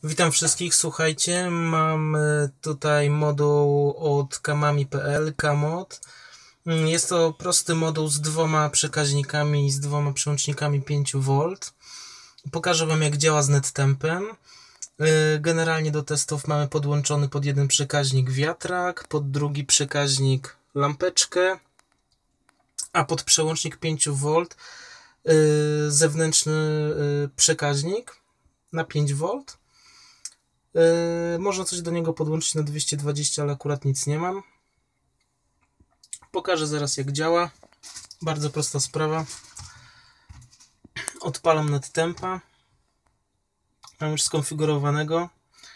Witam wszystkich, słuchajcie, mam tutaj moduł od kamami.pl, Kamod. Jest to prosty moduł z dwoma przekaźnikami i z dwoma przełącznikami 5V. Pokażę Wam, jak działa z nettempem. Generalnie do testów mamy podłączony pod jeden przekaźnik wiatrak, pod drugi przekaźnik lampeczkę, a pod przełącznik 5V zewnętrzny przekaźnik na 5V. Można coś do niego podłączyć na 220, ale akurat nic nie mam. Pokażę zaraz, jak działa. Bardzo prosta sprawa. Odpalam nettempa. Mam już skonfigurowanego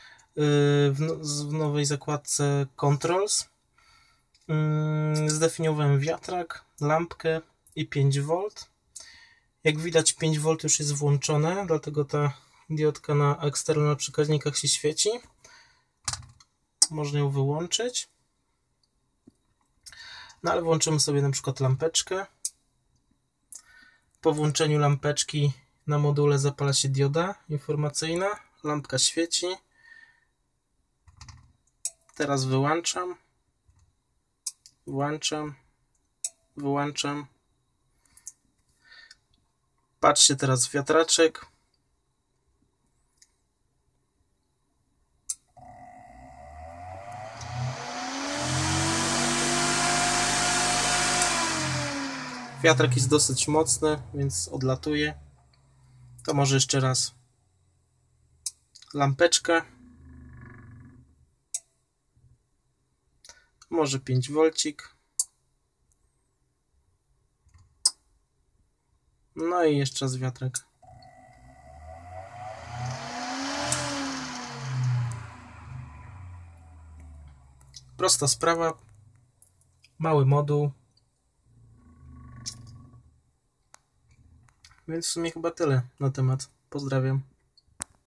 w nowej zakładce Controls. Zdefiniowałem wiatrak, lampkę i 5V. Jak widać, 5V już jest włączone, dlatego ta diodka na eksternal przekaźnikach się świeci. Można ją wyłączyć. No ale włączymy sobie na przykład lampeczkę. Po włączeniu lampeczki na module zapala się dioda informacyjna. Lampka świeci. Teraz wyłączam. Włączam. Wyłączam. Patrzcie teraz w wiatraczek. Wiatrak jest dosyć mocny, więc odlatuje. To może jeszcze raz lampeczkę. Może 5V. No i jeszcze raz wiatrak. Prosta sprawa. Mały moduł. Więc w sumie chyba tyle na temat. Pozdrawiam.